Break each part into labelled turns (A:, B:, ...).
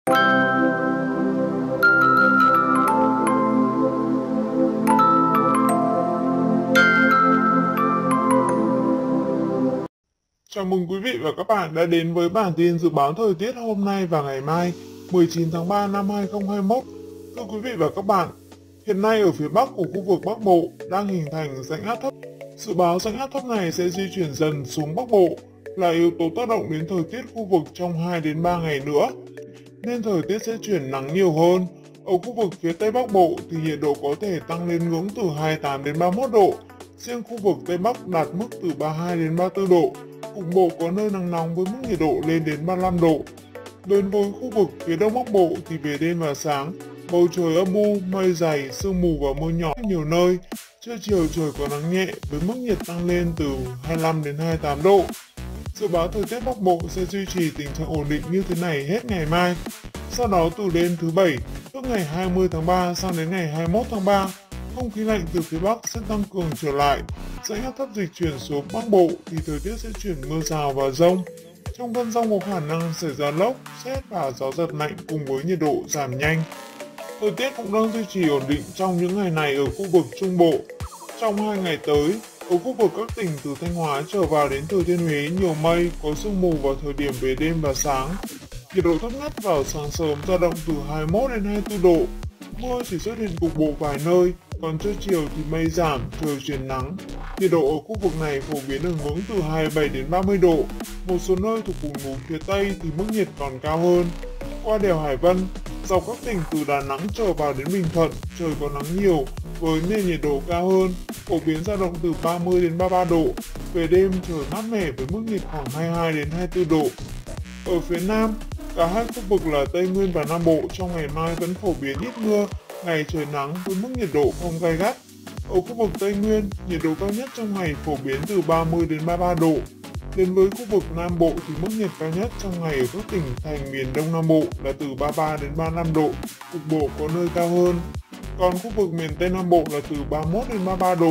A: Chào mừng quý vị và các bạn đã đến với bản tin dự báo thời tiết hôm nay và ngày mai 19 tháng 3 năm 2021. Thưa quý vị và các bạn, hiện nay ở phía bắc của khu vực Bắc Bộ đang hình thành rãnh áp thấp. Dự báo rãnh áp thấp này sẽ di chuyển dần xuống Bắc Bộ là yếu tố tác động đến thời tiết khu vực trong 2 đến 3 ngày nữa, nên thời tiết sẽ chuyển nắng nhiều hơn. Ở khu vực phía Tây Bắc Bộ thì nhiệt độ có thể tăng lên ngưỡng từ 28 đến 31 độ, riêng khu vực Tây Bắc đạt mức từ 32 đến 34 độ. Cục bộ có nơi nắng nóng với mức nhiệt độ lên đến 35 độ. Đến với khu vực phía Đông Bắc Bộ thì về đêm và sáng, bầu trời âm u, mây dày, sương mù và mưa nhỏ nhiều nơi. Trưa chiều trời có nắng nhẹ với mức nhiệt tăng lên từ 25 đến 28 độ. Dự báo thời tiết Bắc Bộ sẽ duy trì tình trạng ổn định như thế này hết ngày mai. Sau đó từ đêm thứ Bảy, tức ngày 20 tháng 3 sang đến ngày 21 tháng 3, không khí lạnh từ phía Bắc sẽ tăng cường trở lại. Rãnh áp thấp dịch chuyển xuống Bắc Bộ thì thời tiết sẽ chuyển mưa rào và dông. Trong cơn dông có khả năng xảy ra lốc, sét và gió giật mạnh cùng với nhiệt độ giảm nhanh. Thời tiết cũng đang duy trì ổn định trong những ngày này ở khu vực Trung Bộ. Trong 2 ngày tới, ở khu vực các tỉnh từ Thanh Hóa trở vào đến Thừa Thiên Huế nhiều mây, có sương mù vào thời điểm về đêm và sáng. Nhiệt độ thấp nhất vào sáng sớm dao động từ 21 đến 24 độ. Mưa chỉ xuất hiện cục bộ vài nơi, còn trưa chiều thì mây giảm, trời chuyển nắng. Nhiệt độ ở khu vực này phổ biến ở ngưỡng từ 27 đến 30 độ. Một số nơi thuộc vùng núi phía Tây thì mức nhiệt còn cao hơn. Qua đèo Hải Vân, dọc các tỉnh từ Đà Nẵng trở vào đến Bình Thuận, trời có nắng nhiều với nền nhiệt độ cao hơn, phổ biến dao động từ 30 đến 33 độ. Về đêm trời mát mẻ với mức nhiệt khoảng 22 đến 24 độ. Ở phía Nam, cả hai khu vực là Tây Nguyên và Nam Bộ trong ngày mai vẫn phổ biến ít mưa, ngày trời nắng với mức nhiệt độ không gay gắt. Ở khu vực Tây Nguyên, nhiệt độ cao nhất trong ngày phổ biến từ 30 đến 33 độ. Đến với khu vực Nam Bộ thì mức nhiệt cao nhất trong ngày ở các tỉnh thành miền Đông Nam Bộ là từ 33 đến 35 độ, cục bộ có nơi cao hơn. Còn khu vực miền Tây Nam Bộ là từ 31 đến 33 độ.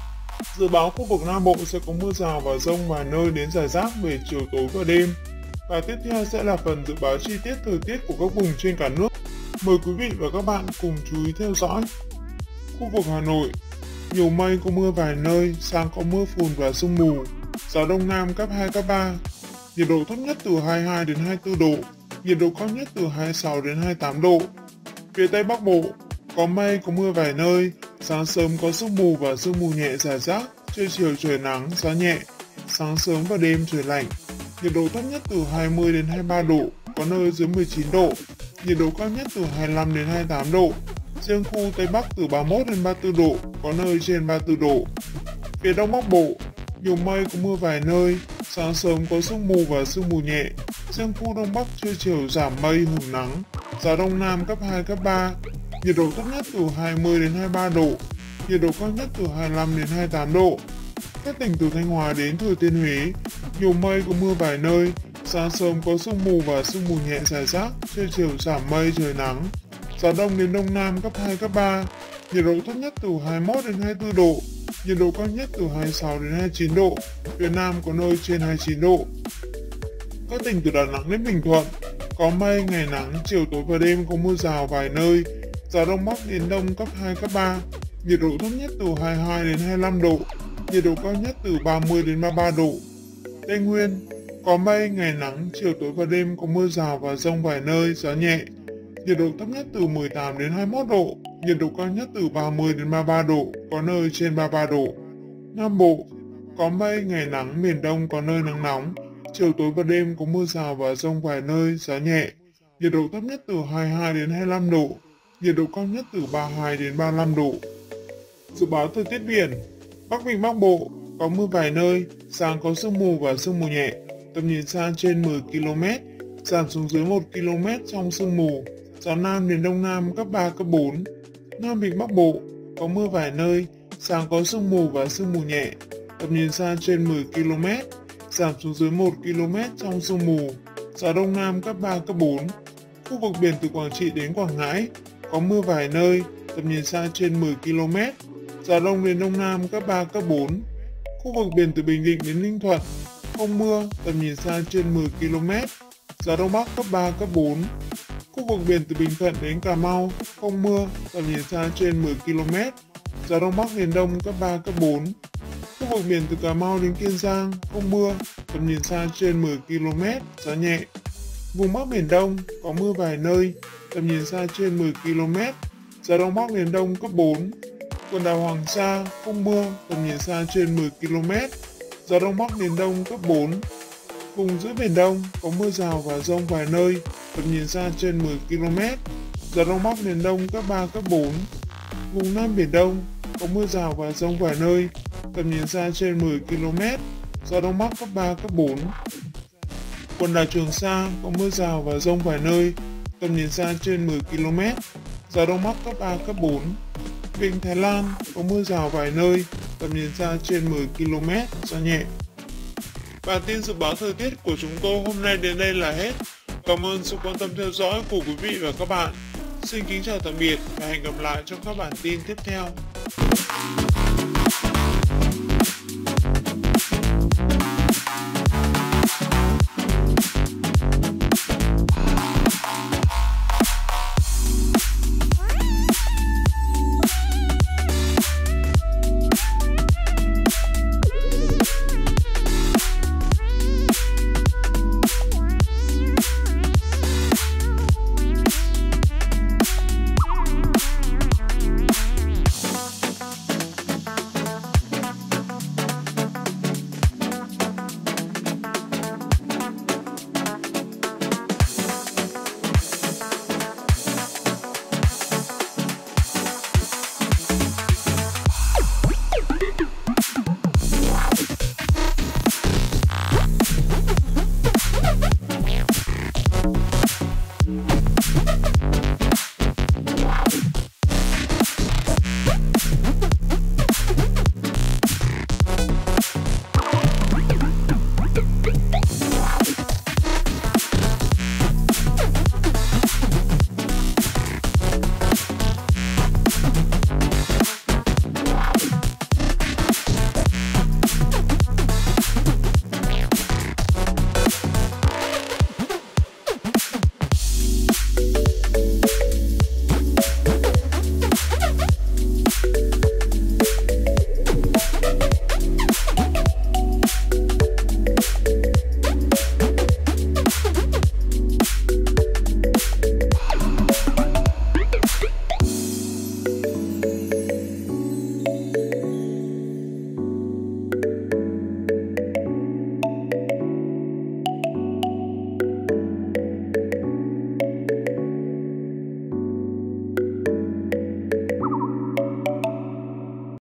A: Dự báo khu vực Nam Bộ sẽ có mưa rào và dông vài nơi đến rải rác về chiều tối và đêm. Và tiếp theo sẽ là phần dự báo chi tiết thời tiết của các vùng trên cả nước. Mời quý vị và các bạn cùng chú ý theo dõi. Khu vực Hà Nội, nhiều mây có mưa vài nơi, sáng có mưa phùn và sương mù, gió Đông Nam cấp 2, cấp 3. Nhiệt độ thấp nhất từ 22 đến 24 độ, nhiệt độ cao nhất từ 26 đến 28 độ. Phía Tây Bắc Bộ, có mây có mưa vài nơi, sáng sớm có sương mù và sương mù nhẹ rải rác, trưa chiều trời nắng, gió nhẹ, sáng sớm và đêm trời lạnh. Nhiệt độ thấp nhất từ 20 đến 23 độ, có nơi dưới 19 độ, nhiệt độ cao nhất từ 25 đến 28 độ. Riêng khu Tây Bắc từ 31 đến 34 độ, có nơi trên 34 độ. Phía Đông Bắc Bộ, nhiều mây có mưa vài nơi, sáng sớm có sương mù và sương mù nhẹ. Riêng khu Đông Bắc trưa chiều giảm mây hưởng nắng, gió Đông Nam cấp 2, cấp 3. Nhiệt độ thấp nhất từ 20 đến 23 độ, nhiệt độ cao nhất từ 25 đến 28 độ. Các tỉnh từ Thanh Hóa đến Thừa Thiên Huế, nhiều mây có mưa vài nơi, sáng sớm có sương mù và sương mù nhẹ rải rác, trưa chiều giảm mây trời nắng. Gió Đông đến Đông Nam cấp 2, cấp 3, nhiệt độ thấp nhất từ 21 đến 24 độ, nhiệt độ cao nhất từ 26 đến 29 độ, phía Nam có nơi trên 29 độ. Các tỉnh từ Đà Nẵng đến Bình Thuận, có mây, ngày nắng, chiều tối và đêm có mưa rào vài nơi, gió Đông Bắc đến Đông cấp 2, cấp 3, nhiệt độ thấp nhất từ 22 đến 25 độ, nhiệt độ cao nhất từ 30 đến 33 độ. Tây Nguyên, có mây, ngày nắng, chiều tối và đêm có mưa rào và dông vài nơi, gió nhẹ. Nhiệt độ thấp nhất từ 18 đến 21 độ, nhiệt độ cao nhất từ 30 đến 33 độ, có nơi trên 33 độ. Nam Bộ, có mây, ngày nắng, miền Đông có nơi nắng nóng, chiều tối và đêm có mưa rào và dông vài nơi, gió nhẹ. Nhiệt độ thấp nhất từ 22 đến 25 độ, nhiệt độ cao nhất từ 32 đến 35 độ. Dự báo thời tiết biển, Bắc Vịnh Bắc Bộ, có mưa vài nơi, sáng có sương mù và sương mù nhẹ, tầm nhìn xa trên 10 km, giảm xuống dưới 1 km trong sương mù, gió Nam đến Đông Nam cấp 3, cấp 4. Nam Vịnh Bắc Bộ, có mưa vài nơi, sáng có sương mù và sương mù nhẹ, tầm nhìn xa trên 10 km, giảm xuống dưới 1 km trong sương mù, gió Đông Nam cấp 3, cấp 4. Khu vực biển từ Quảng Trị đến Quảng Ngãi, có mưa vài nơi, tầm nhìn xa trên 10 km, gió Đông đến Đông Nam cấp 3, cấp 4. Khu vực biển từ Bình Định đến Ninh Thuận, không mưa, tầm nhìn xa trên 10 km, gió Đông Bắc cấp 3, cấp 4. Khu vực biển từ Bình Thuận đến Cà Mau, không mưa, tầm nhìn xa trên 10 km, gió Đông Bắc đến Đông cấp 3, cấp 4. Khu vực biển từ Cà Mau đến Kiên Giang, không mưa, tầm nhìn xa trên 10 km, gió nhẹ. Vùng Bắc Biển Đông, có mưa vài nơi, tầm nhìn xa trên 10 km, gió Đông Bắc đến Đông cấp 4. Quần đảo Hoàng Sa, không mưa, tầm nhìn xa trên 10 km, gió Đông Bắc đến Đông cấp 4. Vùng giữa Biển Đông, có mưa rào và dông vài nơi, tầm nhìn xa trên 10 km, gió Đông Bắc đến Đông cấp 3, cấp 4. Vùng Nam Biển Đông, có mưa rào và dông vài nơi, tầm nhìn xa trên 10 km, gió Đông Bắc cấp 3, cấp 4. Quần đảo Trường Sa có mưa rào và dông vài nơi, tầm nhìn xa trên 10 km, gió Đông Bắc cấp 3, cấp 4. Vịnh Thái Lan có mưa rào vài nơi, tầm nhìn xa trên 10 km, gió nhẹ. Bản tin dự báo thời tiết của chúng tôi hôm nay đến đây là hết. Cảm ơn sự quan tâm theo dõi của quý vị và các bạn. Xin kính chào tạm biệt và hẹn gặp lại trong các bản tin tiếp theo.